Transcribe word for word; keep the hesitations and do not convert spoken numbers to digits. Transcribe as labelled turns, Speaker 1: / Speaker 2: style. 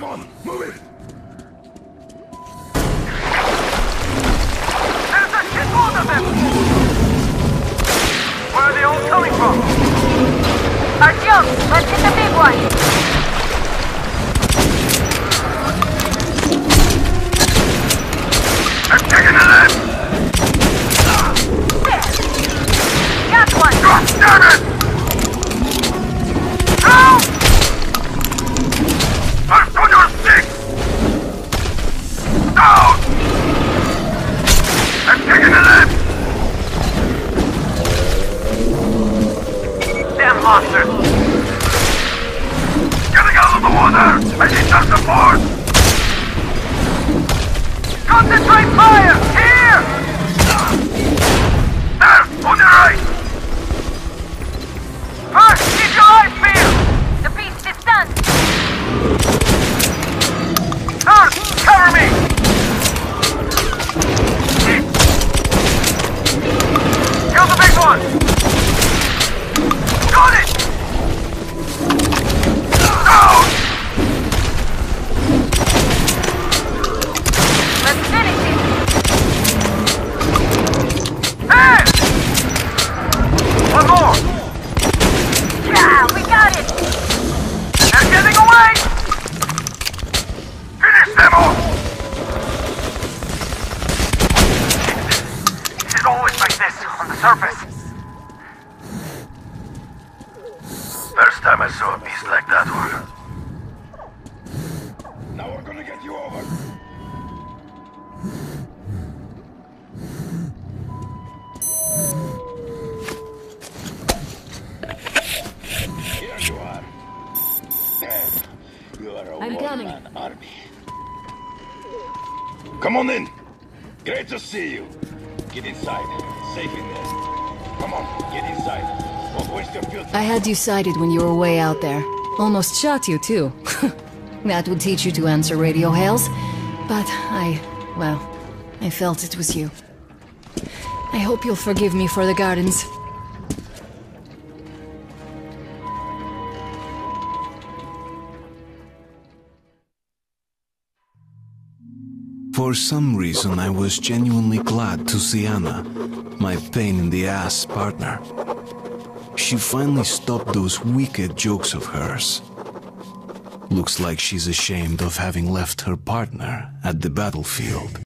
Speaker 1: Come on, move it!
Speaker 2: There's a shitload of them! Where are they all coming from?
Speaker 3: Artyom, let's hit the big one!
Speaker 2: I'm taking a left!
Speaker 3: Got one!
Speaker 2: God damn it! Help! First on your stick! Down! I'm taking a left! Damn monster! Getting out of the water! I need some support! Concentrate fire! Here! There! On your right! First, keep your eyes peeled!
Speaker 3: The beast is stunned!
Speaker 2: Third, cover me! Kill the big one! Got it! Down!
Speaker 3: Let's finish it!
Speaker 2: Hey! One more!
Speaker 3: Yeah, we got it!
Speaker 2: They're getting away! Finish them off! Is it always like this on the surface? First time I saw a beast like that one.
Speaker 1: Now we're gonna get you over! Here you are. Damn, you are a
Speaker 3: I'm coming.
Speaker 1: one-man army. Come on in. Great to see you. Get inside. Safe in there. Come on, get inside. Don't waste your fuel.
Speaker 4: I had you sighted when you were way out there. Almost shot you, too. That would teach you to answer radio hails. But I... well, I felt it was you. I hope you'll forgive me for the gardens.
Speaker 5: For some reason, I was genuinely glad to see Anna, my pain-in-the-ass partner. She finally stopped those wicked jokes of hers. Looks like she's ashamed of having left her partner at the battlefield.